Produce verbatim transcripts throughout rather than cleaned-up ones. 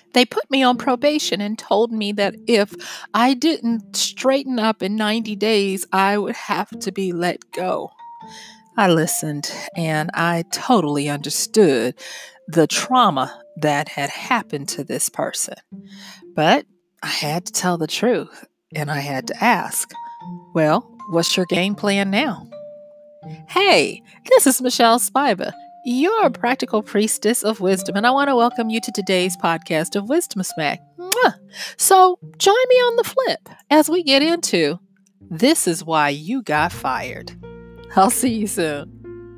They put me on probation and told me that if I didn't straighten up in ninety days, I would have to be let go. I listened and I totally understood the trauma that had happened to this person. But I had to tell the truth and I had to ask, well, what's your game plan now? Hey, this is MichelleSpiva. You're a practical priestess of wisdom, and I want to welcome you to today's podcast of Wisdom Smack. Mwah! So, join me on the flip as we get into This Is Why You Got Fired. I'll see you soon.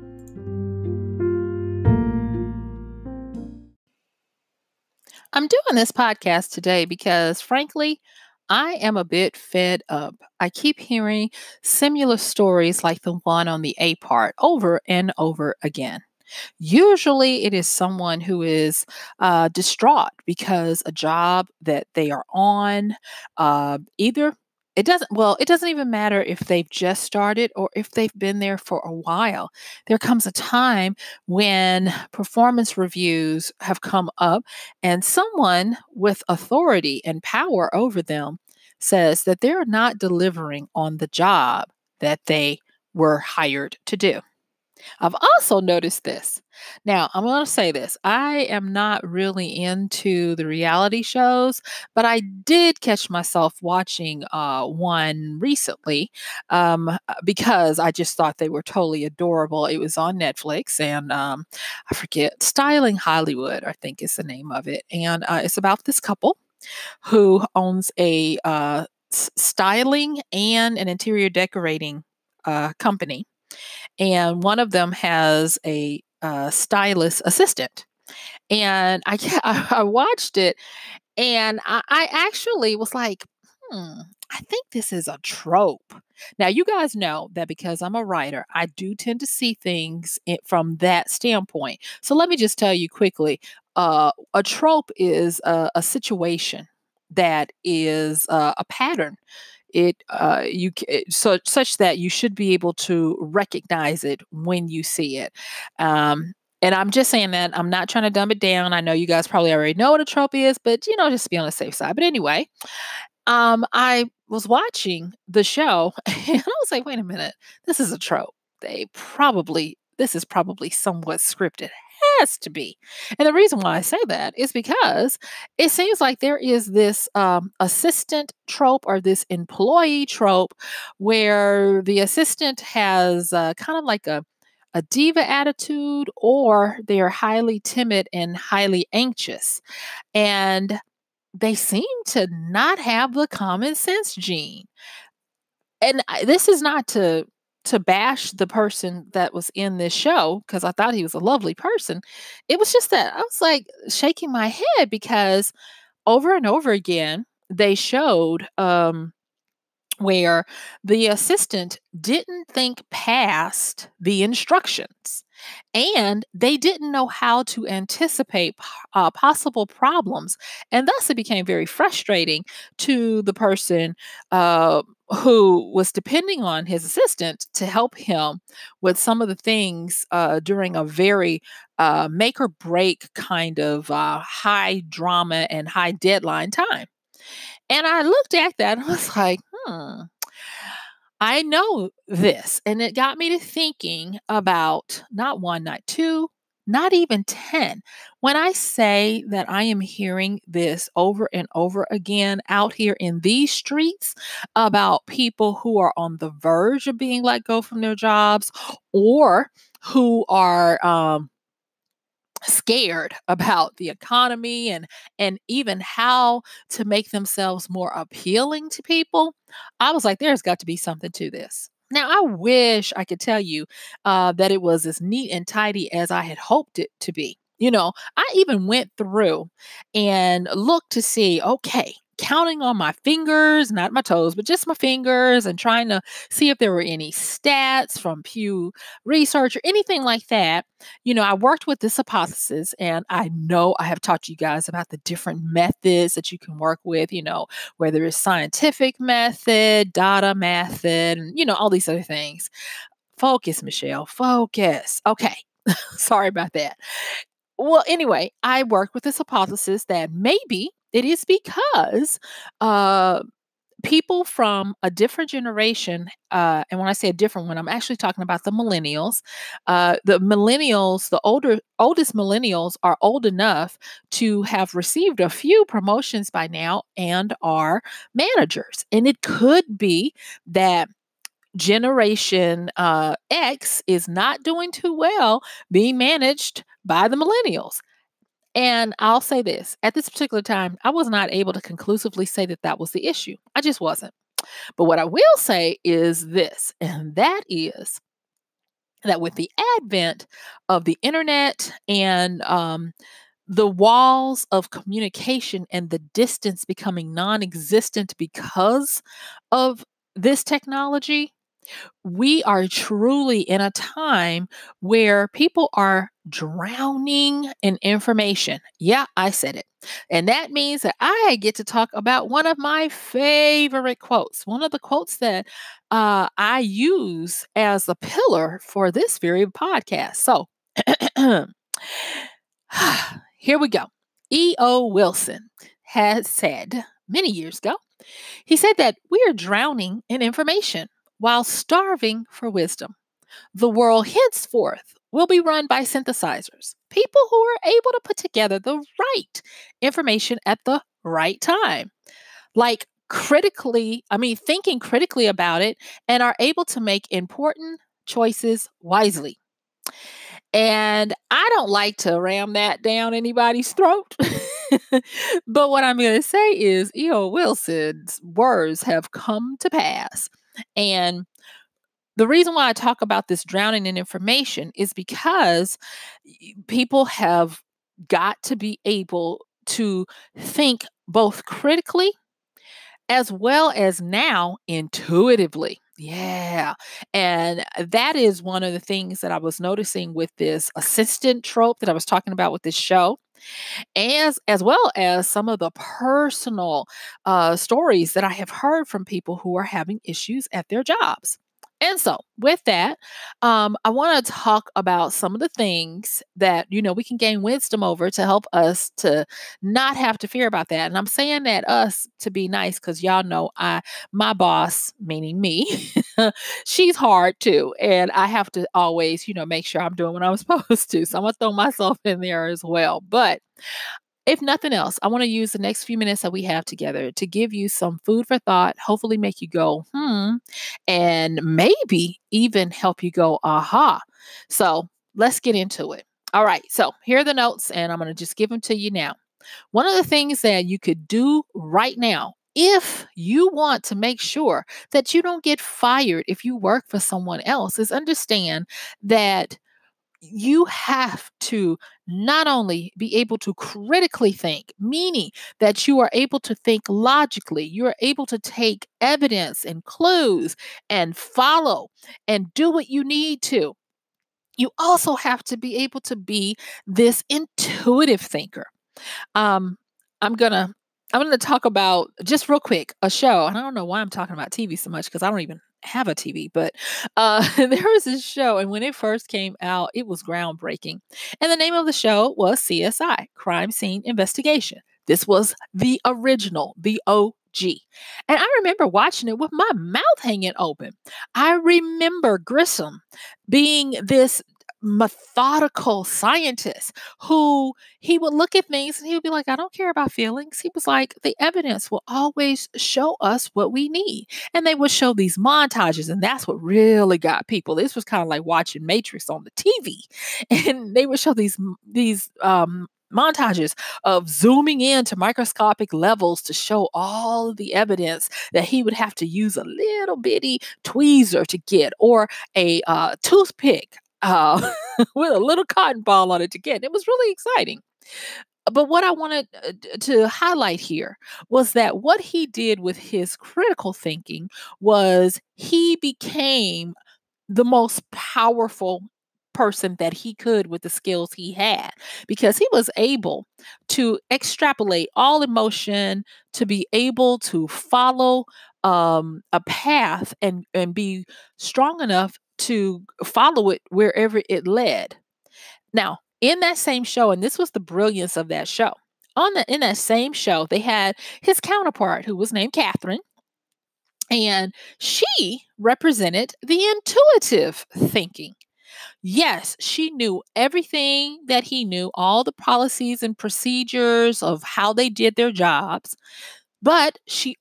I'm doing this podcast today because, frankly, I am a bit fed up. I keep hearing similar stories like the one on the A part over and over again. Usually, it is someone who is uh, distraught because a job that they are on, uh, either it doesn't, well, it doesn't even matter if they've just started or if they've been there for a while. There comes a time when performance reviews have come up and someone with authority and power over them says that they're not delivering on the job that they were hired to do. I've also noticed this. Now, I'm going to say this. I am not really into the reality shows, but I did catch myself watching uh, one recently um, uh, because I just thought they were totally adorable. It was on Netflix, and um, I forget, Styling Hollywood, I think is the name of it. And uh, it's about this couple who owns a uh, s- styling and an interior decorating uh, company, and one of them has a uh, stylist assistant. And I, ca- I I watched it, and I, I actually was like, hmm, I think this is a trope. Now, you guys know that because I'm a writer, I do tend to see things i- from that standpoint. So let me just tell you quickly, uh, a trope is a, a situation that is uh, a pattern. It uh, you c- it- so such that you should be able to recognize it when you see it. Um, and I'm just saying that I'm not trying to dumb it down. I know you guys probably already know what a trope is, but you know, just be on the safe side. But anyway, um, I was watching the show and I was like, wait a minute, this is a trope. They probably, this is probably somewhat scripted. Has to be. And the reason why I say that is because it seems like there is this um, assistant trope or this employee trope where the assistant has uh, kind of like a a diva attitude, or they are highly timid and highly anxious. And they seem to not have the common sense gene. And I, this is not to to bash the person that was in this show because I thought he was a lovely person. It was just that I was like shaking my head because over and over again they showed um where the assistant didn't think past the instructions and they didn't know how to anticipate p- uh, possible problems. And thus, it became very frustrating to the person uh, who was depending on his assistant to help him with some of the things uh, during a very uh, make or break kind of uh, high drama and high deadline time. And I looked at that and was like, hmm, I know this. And it got me to thinking about not one, not two, not even ten. When I say that I am hearing this over and over again out here in these streets about people who are on the verge of being let go from their jobs or who are um, scared about the economy and and even how to make themselves more appealing to people, I was like, there's got to be something to this. Now, I wish I could tell you uh, that it was as neat and tidy as I had hoped it to be. You know, I even went through and looked to see, okay, counting on my fingers, not my toes, but just my fingers, and trying to see if there were any stats from Pew Research or anything like that. You know, I worked with this hypothesis, and I know I have taught you guys about the different methods that you can work with, you know, whether it's scientific method, data method, and, you know, all these other things. Focus, Michelle, focus. Okay. Sorry about that. Well, anyway, I work with this hypothesis that maybe it is because uh, people from a different generation, uh, and when I say a different one, I'm actually talking about the millennials. Uh, the millennials, the older, oldest millennials, are old enough to have received a few promotions by now and are managers. And it could be that Generation uh, X is not doing too well being managed by the millennials. And I'll say this, at this particular time, I was not able to conclusively say that that was the issue. I just wasn't. But what I will say is this, and that is that with the advent of the internet and um, the walls of communication and the distance becoming non existent because of this technology, we are truly in a time where people are drowning in information. Yeah, I said it. And that means that I get to talk about one of my favorite quotes, one of the quotes that uh, I use as a pillar for this very podcast. So here we go. E O. Wilson has said many years ago, he said that we are drowning in information while starving for wisdom. The world henceforth will be run by synthesizers, people who are able to put together the right information at the right time, like critically, I mean, thinking critically about it and are able to make important choices wisely. And I don't like to ram that down anybody's throat. But what I'm going to say is E O. Wilson's words have come to pass. And the reason why I talk about this drowning in information is because y- people have got to be able to think both critically as well as now intuitively. Yeah. And that is one of the things that I was noticing with this assistant trope that I was talking about with this show, as as well as some of the personal uh, stories that I have heard from people who are having issues at their jobs. And so, with that, um, I want to talk about some of the things that you know we can gain wisdom over to help us to not have to fear about that. And I'm saying that us to be nice because y'all know I, my boss, meaning me, she's hard too, and I have to always you know make sure I'm doing what I'm supposed to. So I'm gonna throw myself in there as well, but if nothing else, I want to use the next few minutes that we have together to give you some food for thought, hopefully make you go, hmm, and maybe even help you go, aha. So let's get into it. All right. So here are the notes, and I'm going to just give them to you now. One of the things that you could do right now, if you want to make sure that you don't get fired if you work for someone else, is understand that you have to not only be able to critically think, meaning that you are able to think logically, you are able to take evidence and clues and follow and do what you need to. You also have to be able to be this intuitive thinker. Um, I'm gonna I'm gonna talk about just real quick a show. And I don't know why I'm talking about T V so much because I don't even have a T V, but uh, there was this show, and when it first came out, it was groundbreaking. And the name of the show was C S I, Crime Scene Investigation. This was the original, the O G. And I remember watching it with my mouth hanging open. I remember Grissom being this methodical scientist who he would look at things and he would be like, I don't care about feelings. He was like, the evidence will always show us what we need. And they would show these montages, and that's what really got people. This was kind of like watching Matrix on the T V. And they would show these these um montages of zooming in to microscopic levels to show all of the evidence that he would have to use a little bitty tweezer to get, or a uh, toothpick uh, with a little cotton ball on it to get. It was really exciting. But what I wanted uh, d- to highlight here was that what he did with his critical thinking was he became the most powerful person that he could with the skills he had, because he was able to extrapolate all emotion, to be able to follow um, a path and and be strong enough to follow it wherever it led. Now, In that same show, and this was the brilliance of that show. On the in that same show, they had his counterpart who was named Catherine, and she represented the intuitive thinking. Yes, she knew everything that he knew, all the policies and procedures of how they did their jobs. But she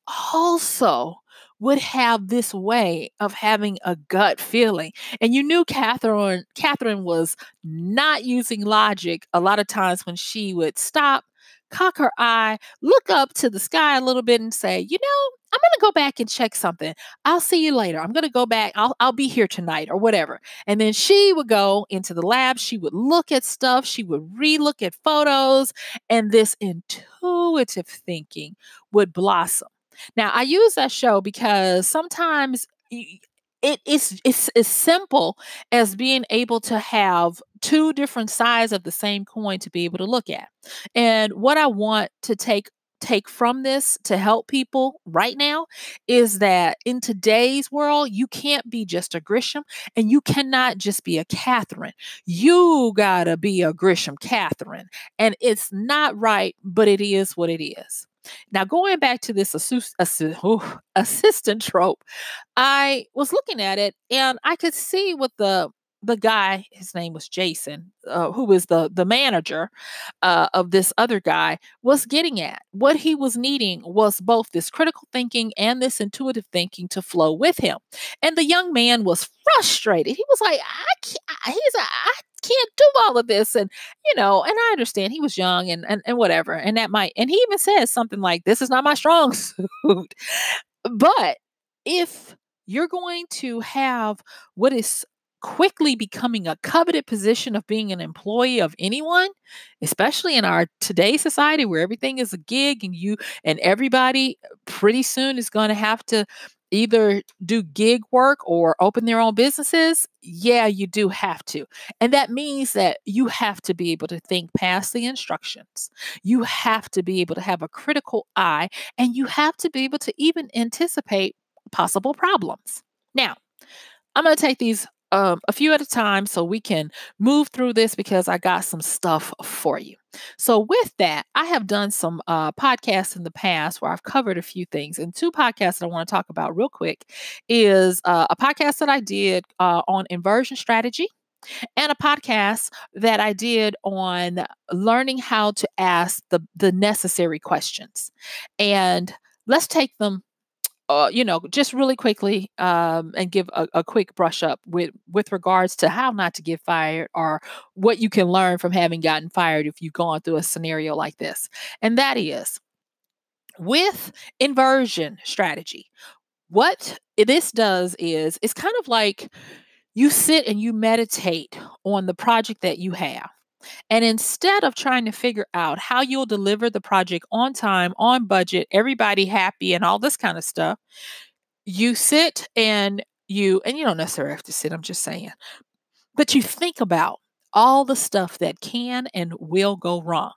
also would have this way of having a gut feeling. And you knew Catherine Catherine was not using logic a lot of times when she would stop, cock her eye, look up to the sky a little bit and say, you know, I'm gonna go back and check something. I'll see you later. I'm gonna go back. I'll I'll be here tonight or whatever. And then she would go into the lab. She would look at stuff. She would relook at photos. And this intuitive thinking would blossom. Now, I use that show because sometimes y- it is it's as simple as being able to have two different sides of the same coin to be able to look at. And what I want to take take from this to help people right now is that in today's world, you can't be just a Grisham and you cannot just be a Catherine. You gotta be a Grisham Catherine. And it's not right, but it is what it is. Now, going back to this assu- assi- ooh, assistant trope, I was looking at it and I could see what the the guy, his name was Jason, uh, who was the the manager uh, of this other guy, was getting at. What he was needing was both this critical thinking and this intuitive thinking to flow with him. And the young man was frustrated. He was like, I can't, I- he's a, I can't do all of this. And, you know, and I understand he was young and, and, and whatever. And that might, and he even says something like, this is not my strong suit. But if you're going to have what is quickly becoming a coveted position of being an employee of anyone, especially in our today's society where everything is a gig and you and everybody pretty soon is going to have to either do gig work or open their own businesses, yeah, you do have to. And that means that you have to be able to think past the instructions. You have to be able to have a critical eye and you have to be able to even anticipate possible problems. Now, I'm going to take these um, a few at a time so we can move through this because I got some stuff for you. So, with that, I have done some uh, podcasts in the past where I've covered a few things. And two podcasts that I want to talk about real quick is uh, a podcast that I did uh, on inversion strategy and a podcast that I did on learning how to ask the, the necessary questions. And let's take them uh, you know, just really quickly um, and give a, a quick brush up with with regards to how not to get fired or what you can learn from having gotten fired if you've gone through a scenario like this. And that is with inversion strategy. What this does is it's kind of like you sit and you meditate on the project that you have. And instead of trying to figure out how you'll deliver the project on time, on budget, everybody happy, and all this kind of stuff, you sit and you, and you don't necessarily have to sit, I'm just saying, but you think about all the stuff that can and will go wrong.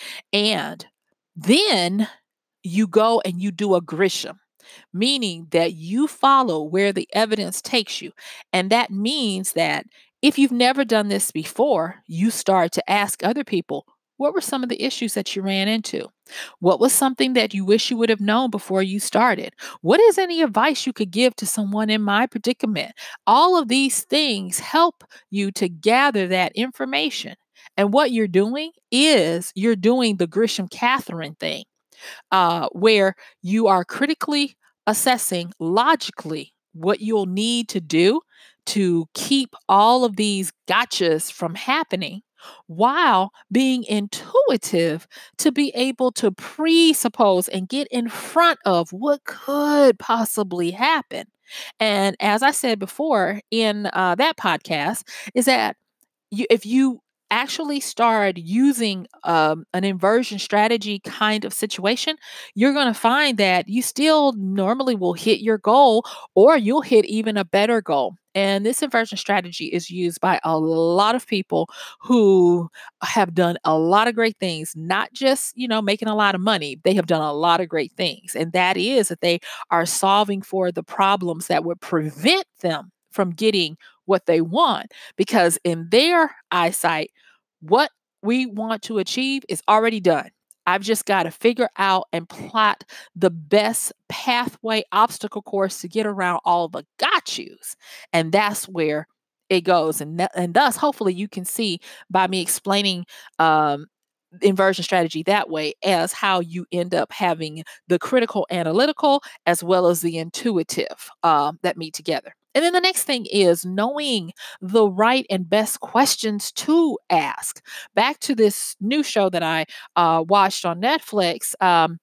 And then you go and you do a Grisham, meaning that you follow where the evidence takes you. And that means that if you've never done this before, you start to ask other people, what were some of the issues that you ran into? What was something that you wish you would have known before you started? What is any advice you could give to someone in my predicament? All of these things help you to gather that information. And what you're doing is you're doing the Grisham Catherine thing uh, where you are critically assessing logically what you'll need to do to keep all of these gotchas from happening while being intuitive to be able to presuppose and get in front of what could possibly happen. And as I said before in uh, that podcast, is that you, if you actually start using um, an inversion strategy kind of situation, you're going to find that you still normally will hit your goal or you'll hit even a better goal. And this inversion strategy is used by a lot of people who have done a lot of great things, not just, you know, making a lot of money. They have done a lot of great things. And that is that they are solving for the problems that would prevent them from getting what they want because in their eyesight, What we want to achieve is already done. I've just got to figure out and plot the best pathway obstacle course to get around all the got yous. And that's where it goes. And, th- and thus, hopefully, you can see by me explaining um, inversion strategy that way as how you end up having the critical analytical as well as the intuitive uh, that meet together. And then the next thing is knowing the right and best questions to ask. Back to this new show that I uh, watched on Netflix, um,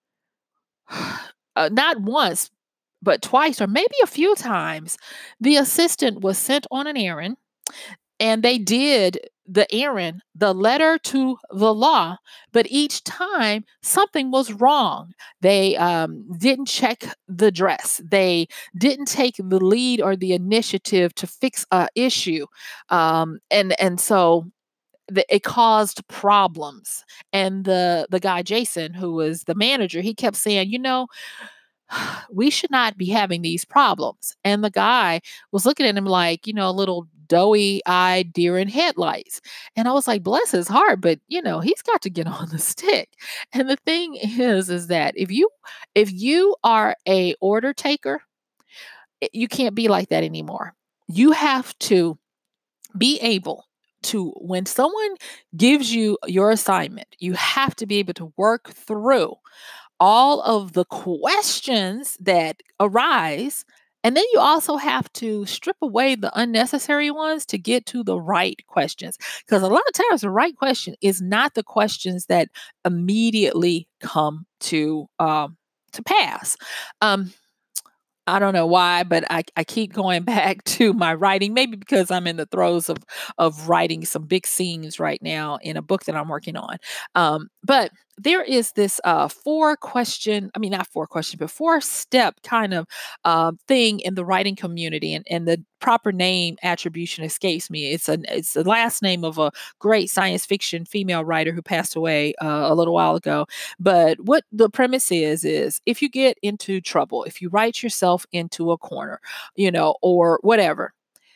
uh, not once, but twice, or maybe a few times, the assistant was sent on an errand and they did the errand, the letter to the law, but each time something was wrong. They um, didn't check the dress. They didn't take the lead or the initiative to fix a issue, um, and and so the, it caused problems. And the the guy Jason, who was the manager, he kept saying, you know, we should not be having these problems. And the guy was looking at him like, you know, a little doughy eyed deer in headlights. And I was like, bless his heart, but you know, he's got to get on the stick. And the thing is, is that if you if you are a order taker, i- you can't be like that anymore. You have to be able to, when someone gives you your assignment, you have to be able to work through all of the questions that arise. And then you also have to strip away the unnecessary ones to get to the right questions. Because a lot of times, the right question is not the questions that immediately come to um, to pass. Um, I don't know why, but I, I keep going back to my writing, maybe because I'm in the throes of of writing some big scenes right now in a book that I'm working on. Um, but there is this uh, four question, I mean, not four question, but four step kind of uh, thing in the writing community. And, and the proper name attribution escapes me. It's a it's the last name of a great science fiction female writer who passed away uh, a little while ago. But what the premise is, is if you get into trouble, if you write yourself into a corner, you know, or whatever,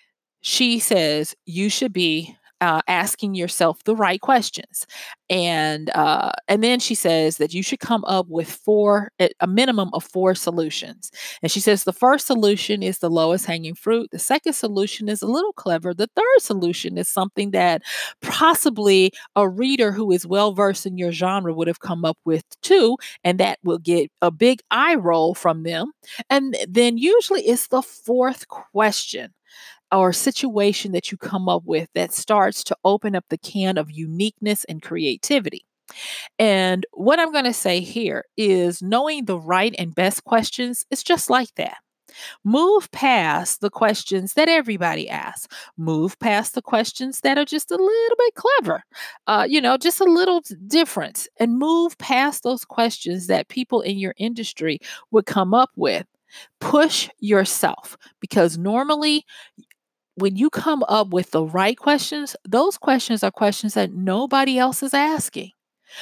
she says you should be uh, asking yourself the right questions, and uh, and then she says that you should come up with four, a a minimum of four solutions. And she says the first solution is the lowest hanging fruit. The second solution is a little clever. The third solution is something that possibly a reader who is well versed in your genre would have come up with too, and that will get a big eye roll from them. And then usually it's the fourth question or situation that you come up with that starts to open up the can of uniqueness and creativity. And what I'm going to say here is knowing the right and best questions is just like that. Move past the questions that everybody asks. Move past the questions that are just a little bit clever, uh, you know, just a little d- different, and move past those questions that people in your industry would come up with. Push yourself, because normally when you come up with the right questions, those questions are questions that nobody else is asking.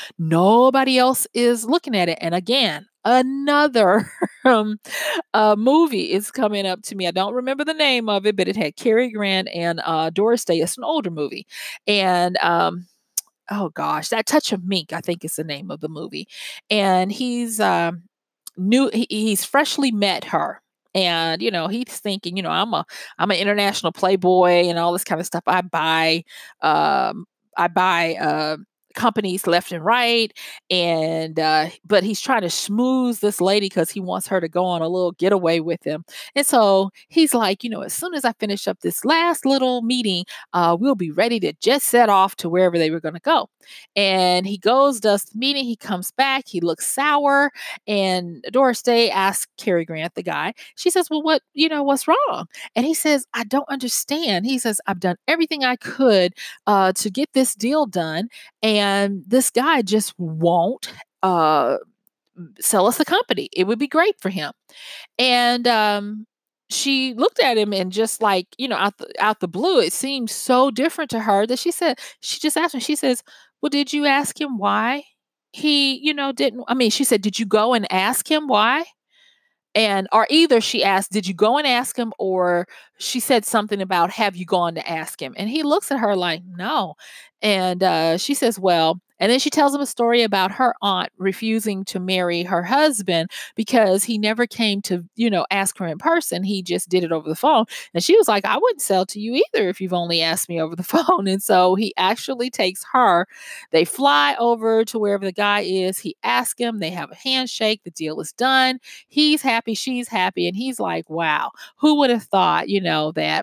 Nobody else is looking at it. And again, another um, uh, movie is coming up to me. I don't remember the name of it, but it had Cary Grant and uh, Doris Day. It's an older movie. And um, oh gosh, That Touch of Mink, I think is the name of the movie. And he's um new he, he's freshly met her. And you know, he's thinking, you know, I'm a I'm an international playboy and all this kind of stuff. I buy um I buy uh companies left and right. And uh but he's trying to schmooze this lady because he wants her to go on a little getaway with him. And so he's like, you know, as soon as I finish up this last little meeting, uh, we'll be ready to just set off to wherever they were going to go. And he goes, does the meeting, he comes back, he looks sour. And Doris Day asks Cary Grant, the guy, she says, well, what, you know, what's wrong? And he says, I don't understand. He says, I've done everything I could uh, to get this deal done. And this guy just won't uh, sell us the company. It would be great for him. And um, she looked at him and just like, you know, out the, out the blue, it seemed so different to her that she said, she just asked him, she says, well, did you ask him why he, you know, didn't, I mean, she said, did you go and ask him why? And or either she asked, "Did you go and ask him?" Or she said something about, "Have you gone to ask him?" And he looks at her like, "No." And uh, she says, "Well," and then she tells him a story about her aunt refusing to marry her husband because he never came to, you know, ask her in person. He just did it over the phone. And she was like, "I wouldn't sell to you either if you've only asked me over the phone." And so he actually takes her. They fly over to wherever the guy is. He asks him, they have a handshake, the deal is done. He's happy, she's happy. And he's like, wow, who would have thought, you know, that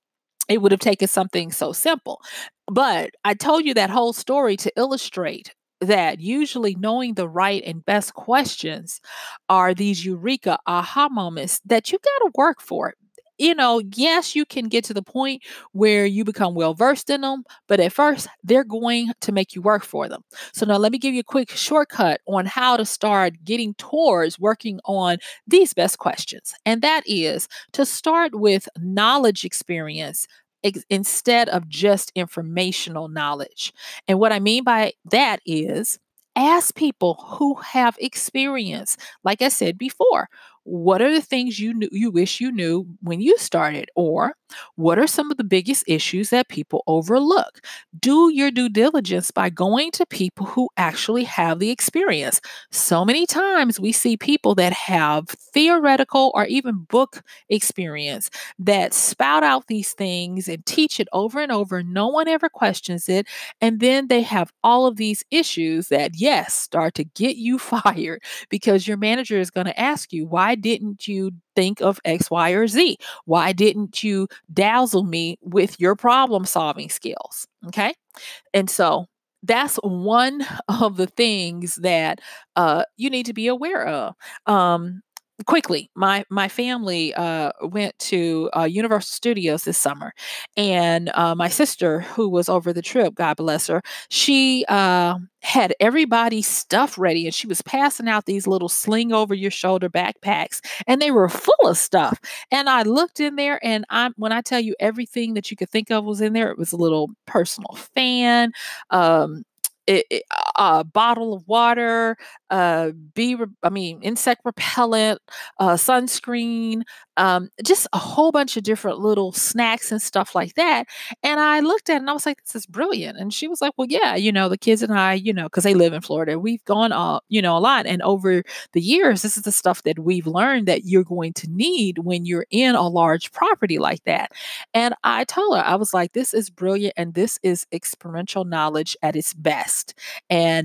it would have taken something so simple. But I told you that whole story to illustrate that usually knowing the right and best questions are these eureka aha moments that you got to work for. You know, yes, you can get to the point where you become well versed in them, but at first they're going to make you work for them. So now let me give you a quick shortcut on how to start getting towards working on these best questions. And that is to start with knowledge experience ex- instead of just informational knowledge. And what I mean by that is ask people who have experience. Like I said before, what are the things you knew you wish you knew when you started? Or what are some of the biggest issues that people overlook? Do your due diligence by going to people who actually have the experience. So many times we see people that have theoretical or even book experience that spout out these things and teach it over and over. No one ever questions it. And then they have all of these issues that, yes, start to get you fired because your manager is going to ask you, why didn't you think of X, Y, or Z? Why didn't you dazzle me with your problem solving skills? Okay. And so that's one of the things that uh, you need to be aware of. Um, quickly, my my family uh, went to uh, Universal Studios this summer, and uh, my sister, who was over the trip, God bless her, she uh, had everybody's stuff ready, and she was passing out these little sling over your shoulder backpacks, and they were full of stuff. And I looked in there, and I'm when I tell you everything that you could think of was in there. It was a little personal fan, um, it, it- a bottle of water, uh, bee, re- I mean, insect repellent, uh, sunscreen, um, just a whole bunch of different little snacks and stuff like that. And I looked at it and I was like, this is brilliant. And she was like, well, yeah, you know, the kids and I, you know, because they live in Florida, we've gone, uh, you know, a lot. And over the years, this is the stuff that we've learned that you're going to need when you're in a large property like that. And I told her, I was like, this is brilliant. And this is experiential knowledge at its best. And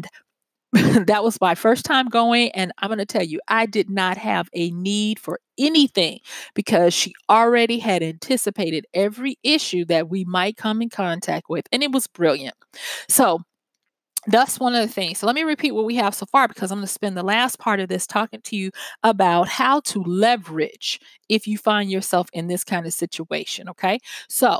that was my first time going. And I'm going to tell you, I did not have a need for anything because she already had anticipated every issue that we might come in contact with. And it was brilliant. So that's one of the things. So let me repeat what we have so far because I'm going to spend the last part of this talking to you about how to leverage if you find yourself in this kind of situation. Okay. So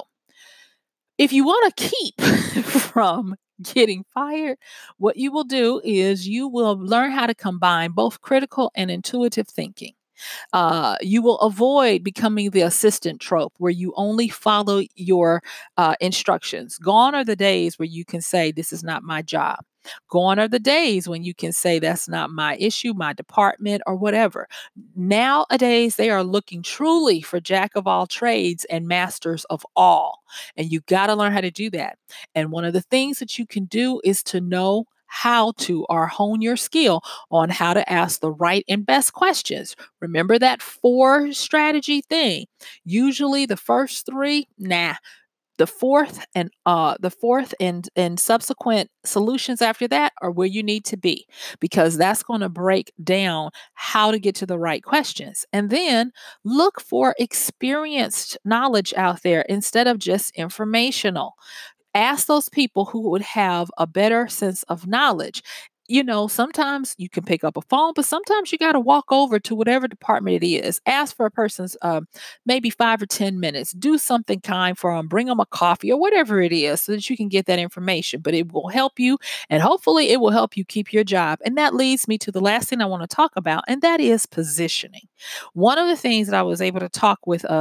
if you want to keep from getting fired, what you will do is you will learn how to combine both critical and intuitive thinking. Uh, you will avoid becoming the assistant trope where you only follow your uh, instructions. Gone are the days where you can say, this is not my job. Gone are the days when you can say, that's not my issue, my department, or whatever. Nowadays, they are looking truly for jack of all trades and masters of all. And you got to learn how to do that. And one of the things that you can do is to know how to or hone your skill on how to ask the right and best questions. Remember that four strategy thing. Usually the first three, nah. The fourth and uh the fourth and and subsequent solutions after that are where you need to be because that's going to break down how to get to the right questions. And then look for experienced knowledge out there instead of just informational. Ask those people who would have a better sense of knowledge. You know, sometimes you can pick up a phone, but sometimes you got to walk over to whatever department it is. Ask for a person's um, maybe five or ten minutes. Do something kind for them. Bring them a coffee or whatever it is so that you can get that information. But it will help you, and hopefully it will help you keep your job. And that leads me to the last thing I want to talk about, and that is positioning. One of the things that I was able to talk with um,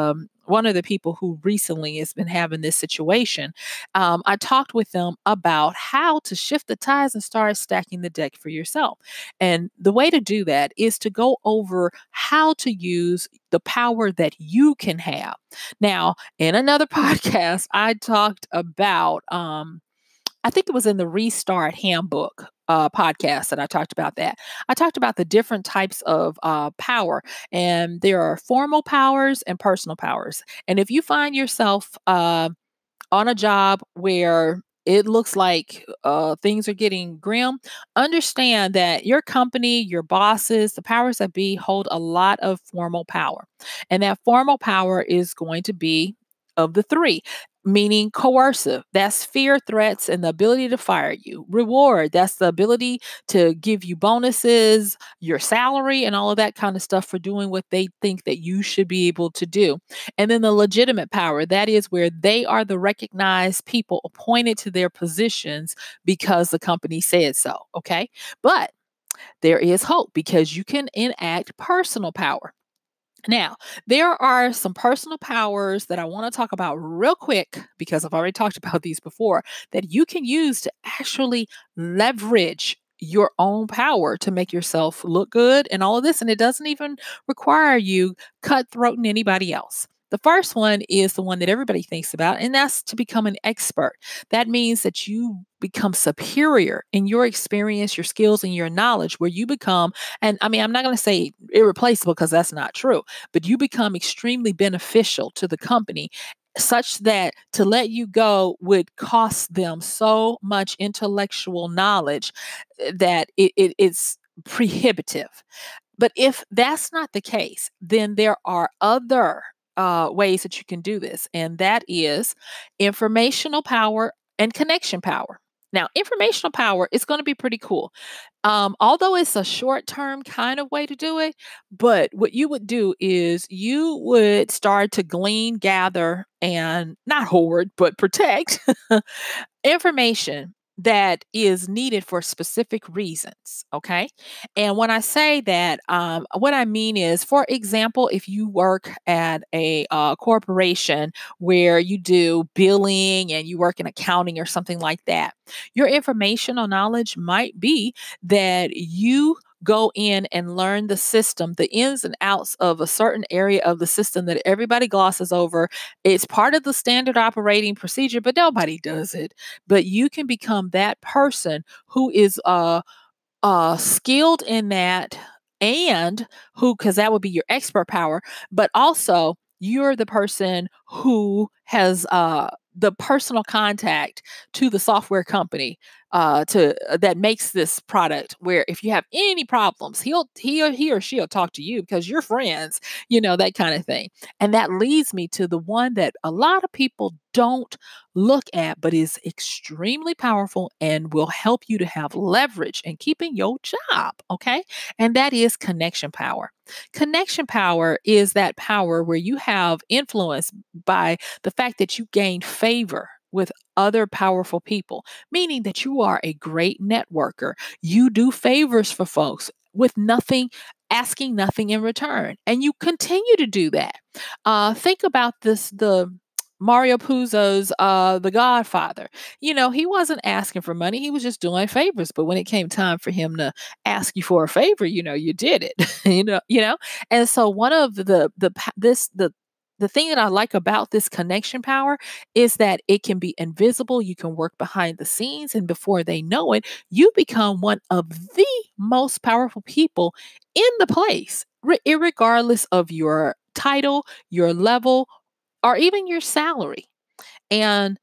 one of the people who recently has been having this situation. Um, I talked with them about how to shift the ties and start stacking the deck for yourself. And the way to do that is to go over how to use the power that you can have. Now, in another podcast, I talked about, um, I think it was in the Restart Handbook uh, podcast that I talked about that. I talked about the different types of uh, power, and there are formal powers and personal powers. And if you find yourself uh, on a job where it looks like uh, things are getting grim, understand that your company, your bosses, the powers that be hold a lot of formal power. And that formal power is going to be of the three, meaning coercive. That's fear, threats, and the ability to fire you. Reward. That's the ability to give you bonuses, your salary, and all of that kind of stuff for doing what they think that you should be able to do. And then the legitimate power, that is where they are the recognized people appointed to their positions because the company said so. Okay. But there is hope because you can enact personal power. Now, there are some personal powers that I want to talk about real quick because I've already talked about these before that you can use to actually leverage your own power to make yourself look good and all of this. And it doesn't even require you cutthroating anybody else. The first one is the one that everybody thinks about, and that's to become an expert. That means that you become superior in your experience, your skills, and your knowledge, where you become, and I mean, I'm not going to say irreplaceable because that's not true, but you become extremely beneficial to the company such that to let you go would cost them so much intellectual knowledge uh, that it, it- it's prohibitive. But if that's not the case, then there are other uh, ways that you can do this, and that is informational power and connection power. Now, informational power is going to be pretty cool. Um, although it's a short term kind of way to do it, but what you would do is you would start to glean, gather, and not hoard, but protect information that is needed for specific reasons. Okay. And when I say that, um, what I mean is, for example, if you work at a uh, corporation where you do billing and you work in accounting or something like that, your informational knowledge might be that you go in and learn the system, the ins and outs of a certain area of the system that everybody glosses over. It's part of the standard operating procedure, but nobody does it. But you can become that person who is uh uh skilled in that, and who, because that would be your expert power, but also you're the person who has uh the personal contact to the software company uh to uh, that makes this product, where if you have any problems, he'll he or he or she'll talk to you because you're friends, you know, that kind of thing. And that leads me to the one that a lot of people don't look at, but is extremely powerful and will help you to have leverage in keeping your job. Okay. And that is connection power. Connection power is that power where you have influence by the fact that you gain favor with other powerful people, meaning that you are a great networker. You do favors for folks with nothing, asking nothing in return. And you continue to do that. Uh, think about this, the Mario Puzo's uh The Godfather. You know, he wasn't asking for money, he was just doing favors. But when it came time for him to ask you for a favor, you know, you did it. you know, you know. And so one of the the pa- this the the thing that I like about this connection power is that it can be invisible. You can work behind the scenes, and before they know it, you become one of the most powerful people in the place, re- irregardless of your title, your level, or even your salary. And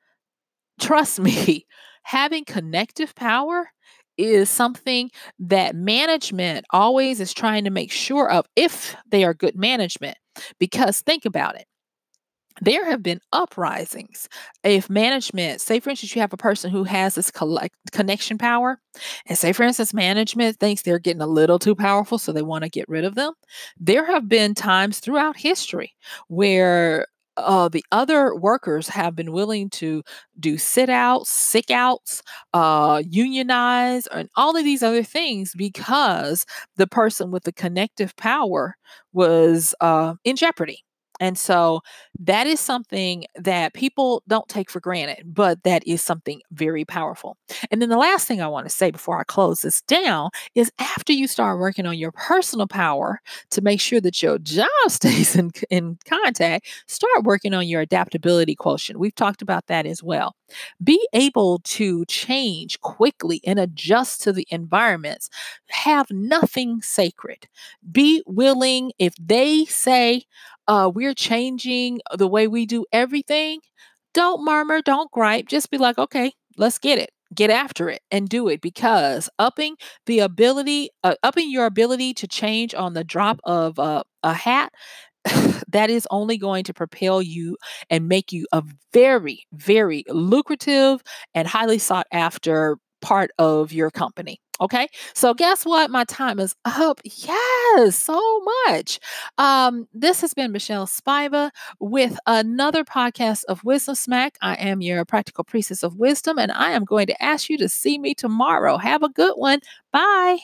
trust me, having connective power is something that management always is trying to make sure of if they are good management. Because think about it, there have been uprisings. If management, say for instance, you have a person who has this collect, connection power, and say for instance, management thinks they're getting a little too powerful, so they want to get rid of them. There have been times throughout history where uh, the other workers have been willing to do sit outs, sick outs, uh, unionize, and all of these other things because the person with the connective power was uh, in jeopardy. And so That is something that people don't take for granted, but that is something very powerful. And then the last thing I want to say before I close this down is after you start working on your personal power to make sure that your job stays in, in contact, start working on your adaptability quotient. We've talked about that as well. Be able to change quickly and adjust to the environments. Have nothing sacred. Be willing, if they say, uh, we're changing the way we do everything, don't murmur, don't gripe. Just be like, okay, let's get it. Get after it and do it, because upping the ability, uh, upping your ability to change on the drop of uh, a hat, that is only going to propel you and make you a very, very lucrative and highly sought after part of your company. Okay. So guess what? My time is up. Yes, so much. Um, this has been Michelle Spiva with another podcast of Wisdom Smack. I am your practical priestess of wisdom, and I am going to ask you to see me tomorrow. Have a good one. Bye.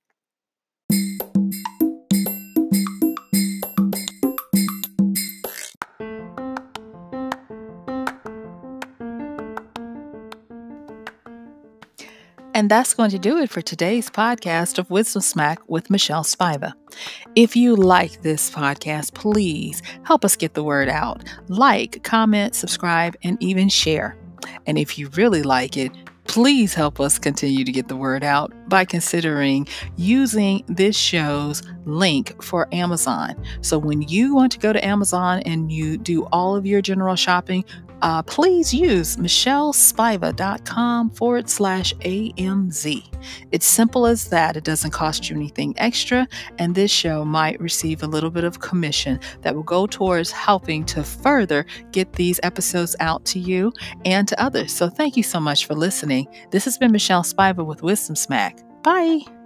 And that's going to do it for today's podcast of Wisdom Smack with Michelle Spiva. If you like this podcast, please help us get the word out. Like, comment, subscribe, and even share. And if you really like it, please help us continue to get the word out by considering using this show's link for Amazon. So when you want to go to Amazon and you do all of your general shopping, Uh, please use MichelleSpiva.com forward slash AMZ. It's simple as that. It doesn't cost you anything extra, and this show might receive a little bit of commission that will go towards helping to further get these episodes out to you and to others. So thank you so much for listening. This has been Michelle Spiva with Wisdom Smack. Bye.